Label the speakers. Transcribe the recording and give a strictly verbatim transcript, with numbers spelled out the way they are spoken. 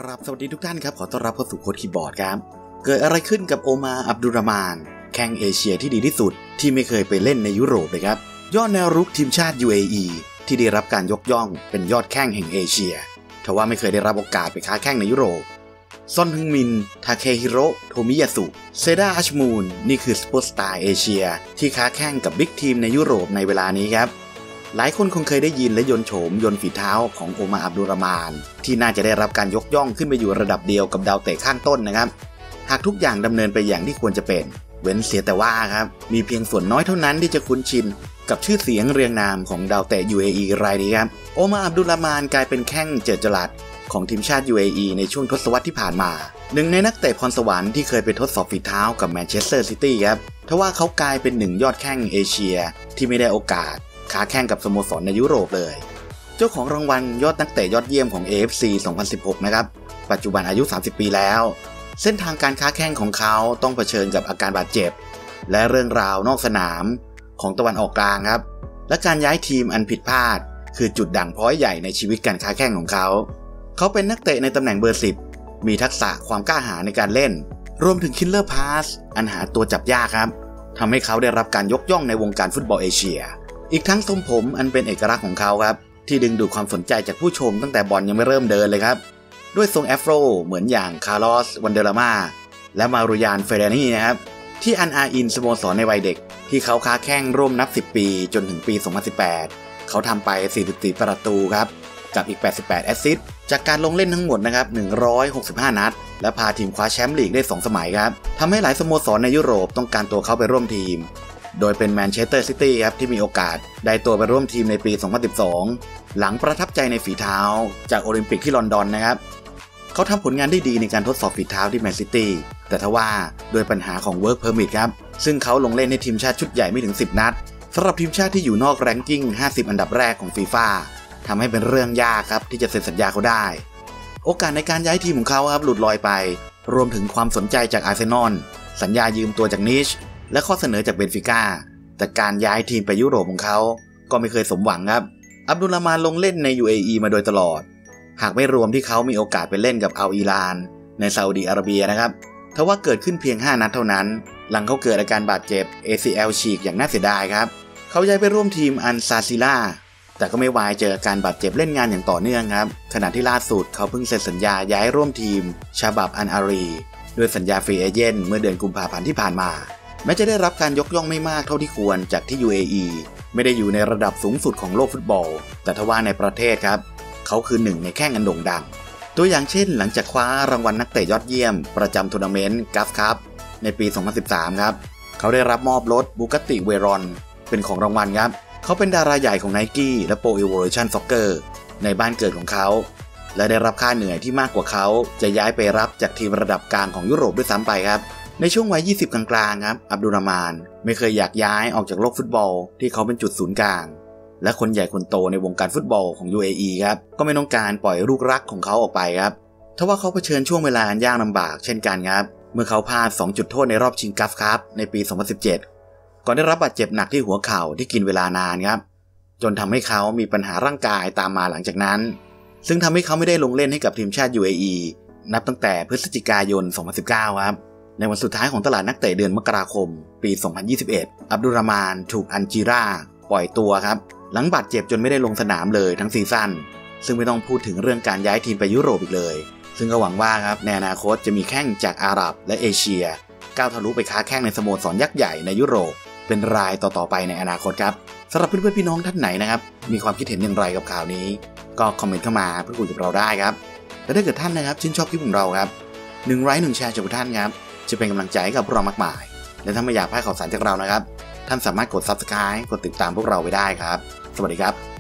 Speaker 1: ครับสวัสดีทุกท่านครับขอต้อนรับเข้าสู่โค้ดคีย์บอร์ดครับเกิดอะไรขึ้นกับโอมาอับดุลรามานแข้งเอเชียที่ดีที่สุดที่ไม่เคยไปเล่นในยุโรปเลยครับยอดแนวรุกทีมชาติ ยู เอ อี ที่ได้รับการยกย่องเป็นยอดแข้งแห่งเอเชียทว่าไม่เคยได้รับโอกาสไปค้าแข้งในยุโรปซอนฮึงมินทาเคฮิโร่โทมิยาสุเซดาอัชมูนนี่คือซุปเปอร์สตาร์เอเชียที่ค้าแข้งกับบิ๊กทีมในยุโรปในเวลานี้ครับหลายคนคงเคยได้ยินและยนต์โฉมยนต์ฝีเท้าของโอมาอับดุลรามานที่น่าจะได้รับการยกย่องขึ้นไปอยู่ระดับเดียวกับดาวเตะข้างต้นนะครับหากทุกอย่างดำเนินไปอย่างที่ควรจะเป็นเว้นเสียแต่ว่าครับมีเพียงส่วนน้อยเท่านั้นที่จะคุ้นชินกับชื่อเสียงเรียงนามของดาวเตะ ยู เอ อี รายนี้ครับโอมาอับดุลรามานกลายเป็นแข้งเจิดจรัสของทีมชาติ ยู เอ อี ในช่วงทศวรรษที่ผ่านมาหนึ่งในนักเตะพรสวรรค์ที่เคยไปทดสอบฝีเท้ากับแมนเชสเตอร์ซิตี้ครับทว่าเขากลายเป็นหนึ่งยอดแข้งเอเชียที่ไม่ได้โอกาสค้าแข่งกับสโมสรในยุโรปเลยเจ้าของรางวัลยอดนักเตะยอดเยี่ยมของ เอ เอฟ ซี สองพันสิบหกนะครับปัจจุบันอายุสามสิบปีแล้วเส้นทางการค้าแข่งของเขาต้องเผชิญกับอาการบาดเจ็บและเรื่องราวนอกสนามของตะวันออกกลางครับและการย้ายทีมอันผิดพลาดคือจุดด่างพร้อยใหญ่ในชีวิตการค้าแข่งของเขาเขาเป็นนักเตะในตำแหน่งเบอร์สิบมีทักษะความกล้าหาญในการเล่นรวมถึงคิลเลอร์พาสอันหาตัวจับยากครับทำให้เขาได้รับการยกย่องในวงการฟุตบอลเอเชียอีกทั้งทรงผมอันเป็นเอกลักษณ์ของเขาครับที่ดึงดูดความสนใจจากผู้ชมตั้งแต่บอลยังไม่เริ่มเดินเลยครับด้วยทรงแอฟโรเหมือนอย่างคาร์ลอสวันเดลาม่าและมารุยานเฟเรนีนะครับที่อันอาอินสโมสรในวัยเด็กที่เขาค้าแข่งร่วมนับสิบปีจนถึงปีสองพันสิบแปดเขาทำไปสี่สิบสี่ประตูครับกับอีกแปดสิบแปดแอสซิสต์จากการลงเล่นทั้งหมดนะครับหนึ่งร้อยหกสิบห้านัดและพาทีมคว้าแชมป์ลีกได้สองสมัยครับทำให้หลายสโมสรในยุโรปต้องการตัวเขาไปร่วมทีมโดยเป็นแมนเชสเตอร์ซิตี้ครับที่มีโอกาสได้ตัวไปร่วมทีมในปีสองพันสิบสองหลังประทับใจในฝีเท้าจากโอลิมปิกที่ลอนดอนนะครับเขาทำผลงานได้ดีในการทดสอบฝีเท้าที่แมนซิตี้แต่ทว่าด้วยปัญหาของ Work Permit ครับซึ่งเขาลงเล่นในทีมชาติชุดใหญ่ไม่ถึงสิบนัดสำหรับทีมชาติที่อยู่นอกแรงกิ้งห้าสิบอันดับแรกของฟีฟ่าทำให้เป็นเรื่องยากครับที่จะเซ็นสัญญาเขาได้โอกาสในการย้ายทีมของเขาครับหลุดลอยไปรวมถึงความสนใจจากอาร์เซนอลสัญญายืมตัวจากนิชและข้อเสนอจากเบนฟิก้าแต่การย้ายทีมไปยุโรปของเขาก็ไม่เคยสมหวังครับอับดุลรามานลงเล่นใน ยู เอ อี มาโดยตลอดหากไม่รวมที่เขามีโอกาสไปเล่นกับอัลอิลานในซาอุดีอาระเบียนะครับทว่าเกิดขึ้นเพียงห้านัดเท่านั้นหลังเขาเกิดอาการบาดเจ็บ เอ ซี แอล ฉีกอย่างน่าเสียดายครับเขาย้ายไปร่วมทีมอันซาซิล่าแต่ก็ไม่วายเจออาการบาดเจ็บเล่นงานอย่างต่อเนื่องครับขณะที่ล่าสุดเขาเพิ่งเซ็นสัญญาย้ายร่วมทีมชาบับอันอารีด้วยสัญญาฟรีเอเจนต์เมื่อเดือนกุมภาพันธ์ที่ผ่านมาแม้จะได้รับการยกย่องไม่มากเท่าที่ควรจากที่ ยู เอ อี ไม่ได้อยู่ในระดับสูงสุดของโลกฟุตบอลแต่ทว่าในประเทศครับเขาคือหนึ่งในแข้งอันโด่งดังตัวอย่างเช่นหลังจากคว้ารางวัลนักเตะยอดเยี่ยมประจำทัวร์นาเมนต์กัฟคัพในปีสองพันสิบสามครับเขาได้รับมอบรถบูกัตติเวรอนเป็นของรางวัลครับเขาเป็นดาราใหญ่ของ Nike และ Pro Evolution Soccer ในบ้านเกิดของเขาและได้รับค่าเหนื่อยที่มากกว่าเขาจะย้ายไปรับจากทีมระดับกลางของยุโรปด้วยซ้ำไปครับในช่วงวัยยี่สิบกลางๆครับอับดุลรามานไม่เคยอยากย้ายออกจากโลกฟุตบอลที่เขาเป็นจุดศูนย์กลางและคนใหญ่คนโตในวงการฟุตบอลของ ยู เอ อี ครับก็ไม่ต้องการปล่อยลูกรักของเขาออกไปครับทว่าเขาเผชิญช่วงเวลาอันยากลำบากเช่นกันครับเมื่อเขาพลาดสองจุดโทษในรอบชิงกัฟคัพในปีสองพันสิบเจ็ดก่อนได้รับบาดเจ็บหนักที่หัวเข่าที่กินเวลานานครับจนทำให้เขามีปัญหาร่างกายตามมาหลังจากนั้นซึ่งทำให้เขาไม่ได้ลงเล่นให้กับทีมชาติ ยู เอ อี นับตั้งแต่พฤศจิกายนสองพันสิบเก้าครับในวันสุดท้ายของตลาดนักเตะเดือนมกราคมปีสองพันยี่สิบเอ็ดอับดุลรามานถูกอัลจีราปล่อยตัวครับหลังบาดเจ็บจนไม่ได้ลงสนามเลยทั้งซีซั่นซึ่งไม่ต้องพูดถึงเรื่องการย้ายทีมไปยุโรปอีกเลยซึ่งก็หวังว่าครับในอนาคตจะมีแข้งจากอาหรับและเอเชียก้าวทะลุไปค้าแข้งในสโมสรยักษ์ใหญ่ในยุโรปเป็นรายต่อๆไปในอนาคตครับสำหรับเพื่อนๆพี่น้องท่านไหนนะครับมีความคิดเห็นอย่างไรกับข่าวนี้ก็คอมเมนต์เข้ามาพูดคุยกับเราได้ครับและถ้าเกิดท่านนะครับชื่นชอบคลิปของเราครับหนึ่งไลค์หนึ่งแชร์จากท่านครับจะเป็นกำลังใจให้กับพวกเรามากมายและถ้าไม่อยากพลาดข่าวสารจากเรานะครับท่านสามารถกด ซับสไครบ์ กดติดตามพวกเราไว้ได้ครับสวัสดีครับ